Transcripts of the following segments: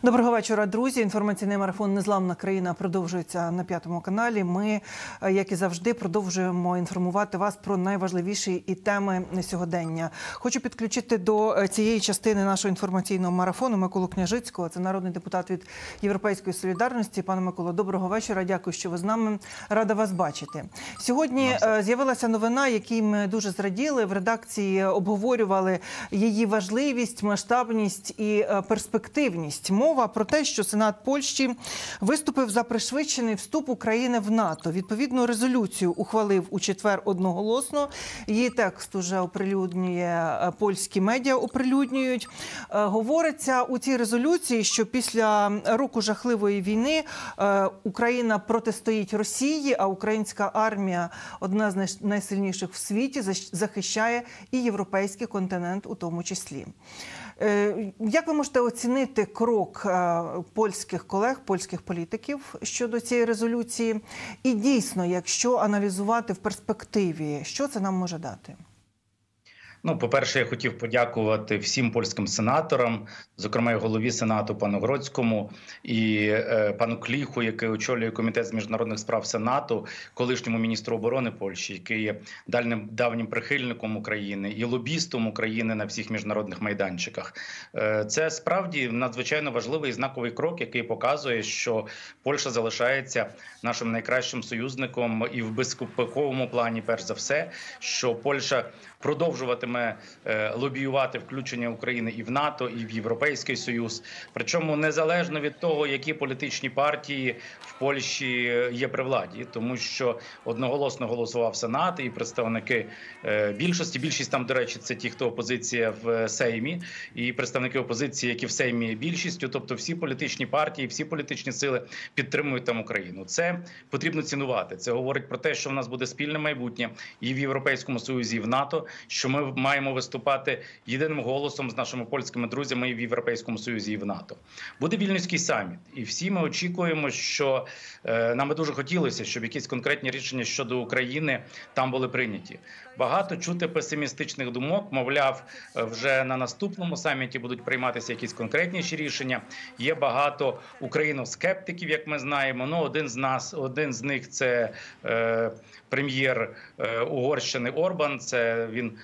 Доброго вечора, друзі. Інформаційний марафон «Незламна країна» продовжується на 5-му каналі. Ми, як і завжди, продовжуємо інформувати вас про найважливіші і теми сьогодення. Хочу підключити до цієї частини нашого інформаційного марафону Миколу Княжицького. Це народний депутат від «Європейської солідарності». Пане Миколо, доброго вечора. Дякую, що ви з нами. Рада вас бачити. Сьогодні з'явилася новина, якій ми дуже зраділи. В редакції обговорювали її важливість, масштабність і перспективність. Мова про те, що Сенат Польщі виступив за пришвидшений вступ України в НАТО. Відповідну резолюцію ухвалив у четвер одноголосно. Її текст уже оприлюднює, польські медіа оприлюднюють. Говориться у цій резолюції, що після року жахливої війни Україна протистоїть Росії, а українська армія, одна з найсильніших в світі, захищає і європейський континент у тому числі. Як ви можете оцінити крок польських колег, польських політиків щодо цієї резолюції? І дійсно, якщо аналізувати в перспективі, що це нам може дати? Ну, по-перше, я хотів подякувати всім польським сенаторам, зокрема і голові Сенату пану Гродзькому і пану Кліху, який очолює Комітет з міжнародних справ Сенату, колишньому міністру оборони Польщі, який є давнім прихильником України і лобістом України на всіх міжнародних майданчиках. Це справді надзвичайно важливий і знаковий крок, який показує, що Польща залишається нашим найкращим союзником і в безпековому плані, перш за все, що Польща продовжуватиме лобіювати включення України і в НАТО, і в Європейський Союз. Причому незалежно від того, які політичні партії в Польщі є при владі. Тому що одноголосно голосував Сенат і представники більшості. Більшість там, до речі, це ті, хто опозиція в Сеймі. І представники опозиції, які в Сеймі є більшістю. Тобто всі політичні партії, всі політичні сили підтримують там Україну. Це потрібно цінувати. Це говорить про те, що в нас буде спільне майбутнє і в Європейському Союзі, і в НАТО, що ми маємо виступати єдиним голосом з нашими польськими друзями і в Європейському Союзі, і в НАТО. Буде Вільнюський саміт. І всі ми очікуємо, що нам би дуже хотілося, щоб якісь конкретні рішення щодо України там були прийняті. Багато чути песимістичних думок, мовляв, вже на наступному саміті будуть прийматися якісь конкретніші рішення. Є багато україноскептиків, як ми знаємо. Ну, один з них – це прем'єр Угорщини Орбан. Це він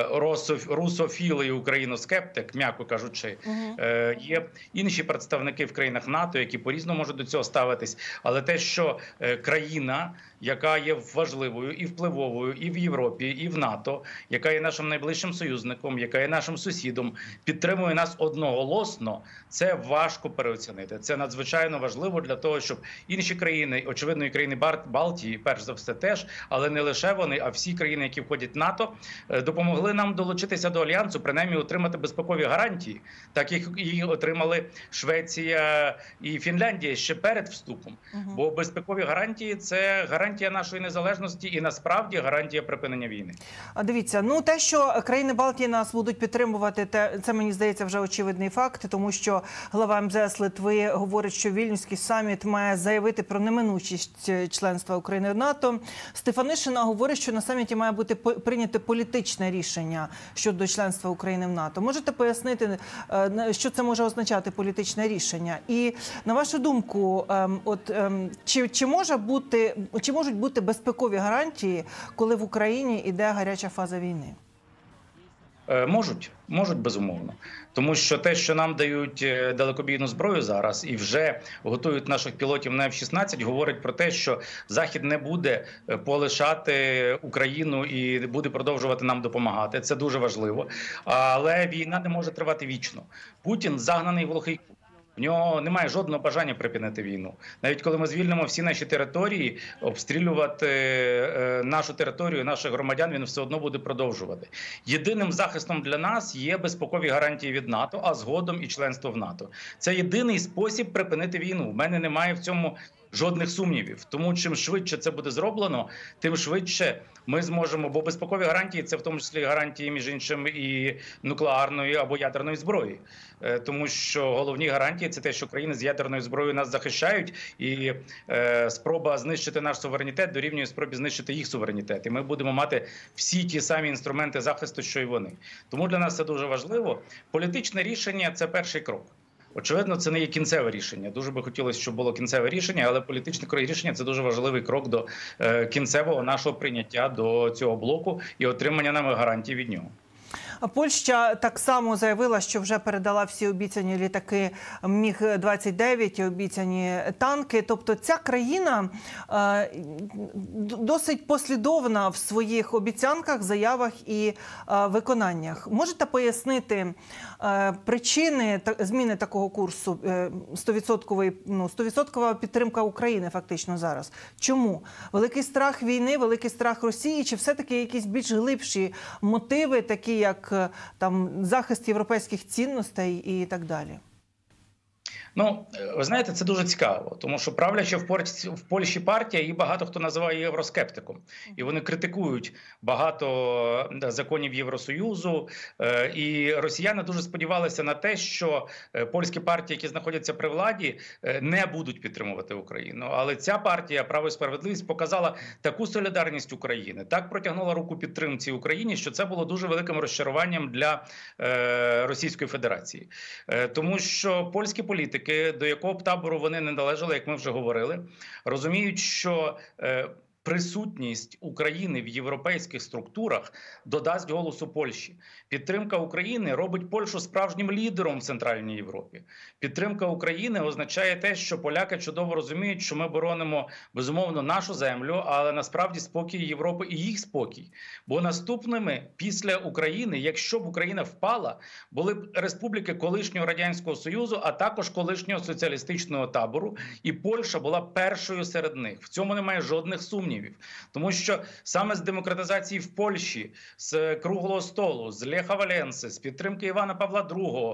русофіл і україноскептик, м'яко кажучи. Є інші представники в країнах НАТО, які по-різному можуть до цього ставитись. Але те, що країна, яка є важливою і впливовою і в Європі, і в НАТО, яка є нашим найближчим союзником, яка є нашим сусідом, підтримує нас одноголосно, це важко переоцінити. Це надзвичайно важливо для того, щоб інші країни, очевидно, і країни Балтії, перш за все теж, але не лише вони, а всі країни, які входять в НАТО, допомогли нам долучитися до Альянсу, принаймні отримати безпекові гарантії, так як і отримали Швеція і Фінляндія ще перед вступом. Бо безпекові гарантії – це гарантія нашої незалежності і насправді гарантія припинення війни. А дивіться, ну те, що країни Балтії нас будуть підтримувати, це, мені здається, вже очевидний факт, тому що глава МЗС Литви говорить, що Вільнюський саміт має заявити про неминучість членства України в НАТО. Стефанишина говорить, що на саміті має бути прийнято політичне рішення щодо членства України в НАТО. Можете пояснити, що це може означати політичне рішення? І на вашу думку, чи можуть бути безпекові гарантії, коли в Україні йде гаряча фаза війни? Можуть безумовно. Тому що те, що нам дають далекобійну зброю зараз і вже готують наших пілотів на F-16, говорить про те, що Захід не буде полишати Україну і буде продовжувати нам допомагати. Це дуже важливо. Але війна не може тривати вічно. Путін загнаний в глухий кут. В нього немає жодного бажання припинити війну. Навіть коли ми звільнимо всі наші території, обстрілювати нашу територію, наших громадян, він все одно буде продовжувати. Єдиним захистом для нас є безпекові гарантії від НАТО, а згодом і членство в НАТО. Це єдиний спосіб припинити війну. В мене немає в цьому жодних сумнівів. Тому чим швидше це буде зроблено, тим швидше ми зможемо, бо безпекові гарантії – це в тому числі гарантії, між іншим, і нуклеарної або ядерної зброї. Тому що головні гарантії – це те, що країни з ядерною зброєю нас захищають, і спроба знищити наш суверенітет дорівнює спробі знищити їх суверенітет. І ми будемо мати всі ті самі інструменти захисту, що й вони. Тому для нас це дуже важливо. Політичне рішення – це перший крок. Очевидно, це не є кінцеве рішення. Дуже би хотілося, щоб було кінцеве рішення, але політичне рішення – це дуже важливий крок до кінцевого нашого прийняття до цього блоку і отримання нами гарантій від нього. Польща так само заявила, що вже передала всі обіцяні літаки МіГ-29 і обіцяні танки. Тобто ця країна досить послідовна в своїх обіцянках, заявах і виконаннях. Можете пояснити причини зміни такого курсу? 100% підтримка України фактично зараз. Чому? Великий страх війни, великий страх Росії, чи все-таки якісь більш глибші мотиви, такі як там захист європейських цінностей і так далі? Ну, ви знаєте, це дуже цікаво, тому що правляча в Польщі партія, її багато хто називає євроскептиком. І вони критикують багато законів Євросоюзу. І росіяни дуже сподівалися на те, що польські партії, які знаходяться при владі, не будуть підтримувати Україну. Але ця партія, Право і справедливість, показала таку солідарність України, так протягнула руку підтримці Україні, що це було дуже великим розчаруванням для Російської Федерації. Тому що польські політики, до якого б табору вони не належали, як ми вже говорили, розуміють, що присутність України в європейських структурах додасть голосу Польщі. Підтримка України робить Польщу справжнім лідером в Центральній Європі. Підтримка України означає те, що поляки чудово розуміють, що ми боронимо, безумовно, нашу землю, але насправді спокій Європи і їх спокій. Бо наступними після України, якщо б Україна впала, були б республіки колишнього Радянського Союзу, а також колишнього соціалістичного табору, і Польща була першою серед них. В цьому немає жодних сумнівів. Тому що саме з демократизації в Польщі, з круглого столу, з Леха Валенси, з підтримки Івана Павла II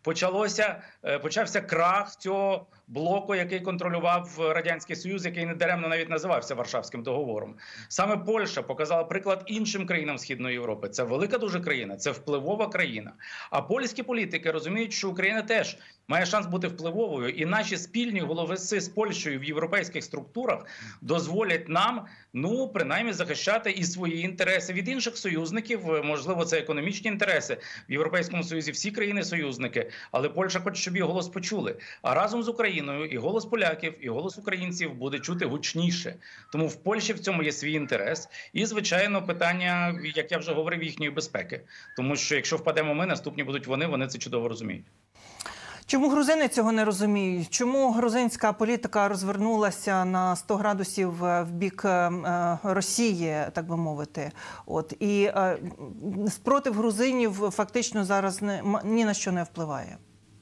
почався крах цього блоку, який контролював Радянський Союз, який недаремно навіть називався Варшавським договором. Саме Польща показала приклад іншим країнам Східної Європи. Це велика дуже країна, це впливова країна. А польські політики розуміють, що Україна теж має шанс бути впливовою. І наші спільні голови з Польщею в європейських структурах дозволять нам, принаймні, захищати і свої інтереси від інших союзників. Можливо, це економічні інтереси. В Європейському Союзі всі країни-союзники. Але Польща хоче, щоб її голос почули. А разом з Україною і голос поляків, і голос українців буде чути гучніше. Тому в Польщі в цьому є свій інтерес. І, звичайно, питання, як я вже говорив, їхньої безпеки. Тому що якщо впадемо ми, наступні будуть вони це чудово розуміють. Чому грузини цього не розуміють? Чому грузинська політика розвернулася на 100 градусів в бік Росії, так би мовити? І спротив грузинів фактично зараз ні на що не впливає?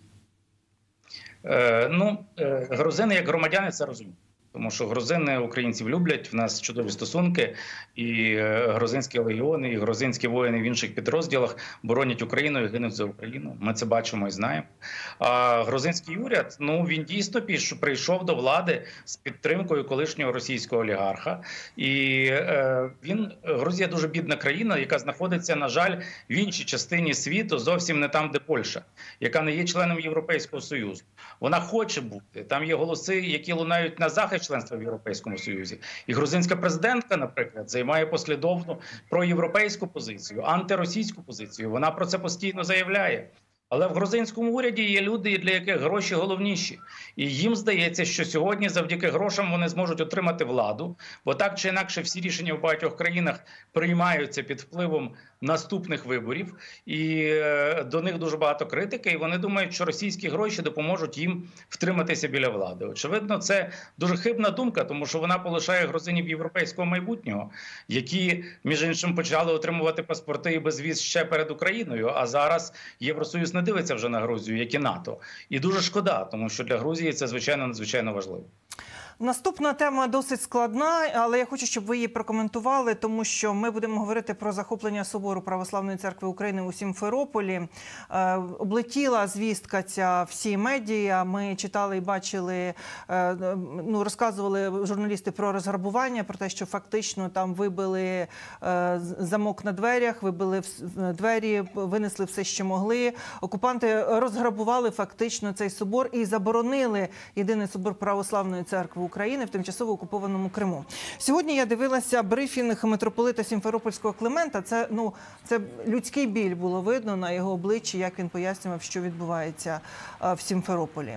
Грузини як громадяни це розуміють. Тому що грузини українців люблять, в нас чудові стосунки, і грузинські легіони, і грузинські воїни в інших підрозділах боронять Україну і гинуть за Україну. Ми це бачимо і знаємо. А грузинський уряд, він дійсно прийшов до влади з підтримкою колишнього російського олігарха. І Грузія дуже бідна країна, яка знаходиться, на жаль, в іншій частині світу, зовсім не там, де Польща, яка не є членом Європейського Союзу. Вона хоче бути. Там є голоси, які лунають на захист членства в Європейському Союзі. І грузинська президентка, наприклад, займає послідовну проєвропейську позицію, антиросійську позицію. Вона про це постійно заявляє. Але в грузинському уряді є люди, для яких гроші головніші. І їм здається, що сьогодні завдяки грошам вони зможуть отримати владу, бо так чи інакше всі рішення в багатьох країнах приймаються під впливом наступних виборів. І до них дуже багато критики, і вони думають, що російські гроші допоможуть їм втриматися біля влади. Очевидно, це дуже хибна думка, тому що вона полишає грузинів європейського майбутнього, які, між іншим, почали отримувати паспорти і безвіз ще перед Україною, а зараз Євросоюз не дивиться вже на Грузію, як і НАТО. І дуже шкода, тому що для Грузії це, звичайно, надзвичайно важливо. Наступна тема досить складна, але я хочу, щоб ви її прокоментували, тому що ми будемо говорити про захоплення собору Православної Церкви України у Сімферополі. Облетіла звістка ця всі медіа, ми читали і бачили, розказували журналісти про розграбування, про те, що фактично там вибили замок на дверях, вибили двері, винесли все, що могли. Окупанти розграбували фактично цей собор і заборонили єдиний собор Православної Церкви України в тимчасово окупованому Криму. Сьогодні я дивилася брифінг митрополита Сімферопольського Климента. Це, Це людський біль було видно на його обличчі, як він пояснював, що відбувається в Сімферополі.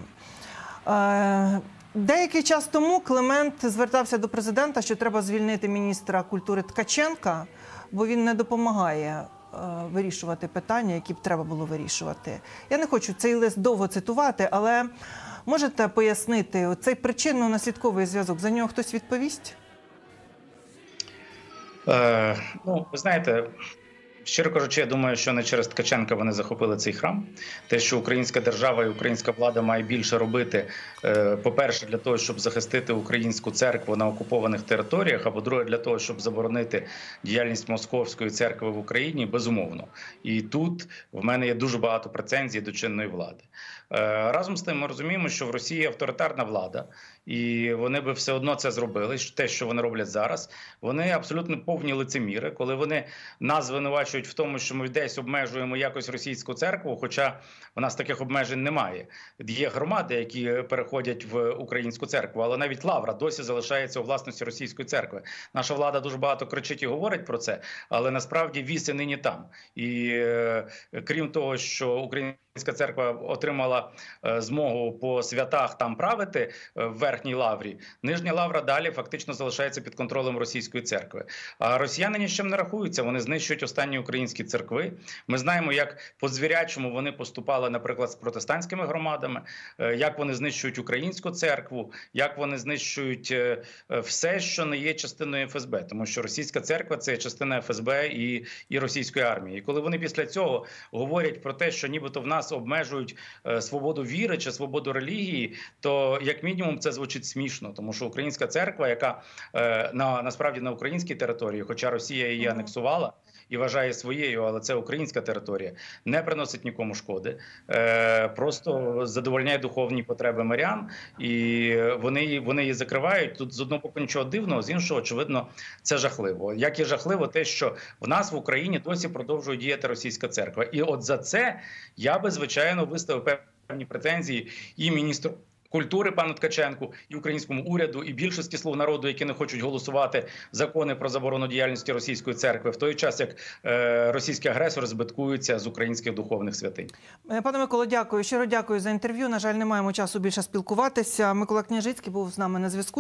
Деякий час тому Климент звертався до президента, що треба звільнити міністра культури Ткаченка, бо він не допомагає вирішувати питання, які б треба було вирішувати. Я не хочу цей лист довго цитувати, але можете пояснити цей причинно-наслідковий зв'язок? За нього хтось відповість? Ну, ви знаєте, щиро кажучи, я думаю, що не через Ткаченка вони захопили цей храм. Те, що українська держава і українська влада має більше робити, по-перше, для того, щоб захистити українську церкву на окупованих територіях, а по-друге, для того, щоб заборонити діяльність Московської церкви в Україні, безумовно. І тут в мене є дуже багато претензій до чинної влади. Разом з тим ми розуміємо, що в Росії авторитарна влада, і вони би все одно це зробили. Те, що вони роблять зараз, вони абсолютно повні лицеміри, коли вони нас звинувачують в тому, що ми десь обмежуємо якось російську церкву, хоча у нас таких обмежень немає. Є громади, які переходять в українську церкву, але навіть Лавра досі залишається у власності російської церкви. Наша влада дуже багато кричить і говорить про це, але насправді віз і нині там. І крім того, що Українська церква отримала змогу по святах там правити в Верхній Лаврі, Нижня Лавра далі фактично залишається під контролем російської церкви. А росіяни ні з чим не рахуються, вони знищують останні українські церкви. Ми знаємо, як по-звірячому вони поступали, наприклад, з протестантськими громадами, як вони знищують українську церкву, як вони знищують все, що не є частиною ФСБ. Тому що російська церква – це частина ФСБ і російської армії. І коли вони після цього говорять про те, що нібито в нас обмежують свободу віри чи свободу релігії, то як мінімум це звучить смішно, тому що українська церква, яка насправді на українській території, хоча Росія її анексувала і вважає своєю, але це українська територія, не приносить нікому шкоди, просто задовольняє духовні потреби мирян, і вони її закривають. Тут з одного боку нічого дивного, з іншого, очевидно, це жахливо. Як і жахливо те, що в нас в Україні досі продовжує діяти російська церква. І от за це я би, звичайно, виставив певні претензії і міністру культури пану Ткаченку, і українському уряду, і більшості слуг народу, які не хочуть голосувати закони про заборону діяльності російської церкви, в той час, як російський агресор збиткується з українських духовних святинь. Пане Миколо, дякую. Щиро дякую за інтерв'ю. На жаль, не маємо часу більше спілкуватися. Микола Княжицький був з нами на зв'язку.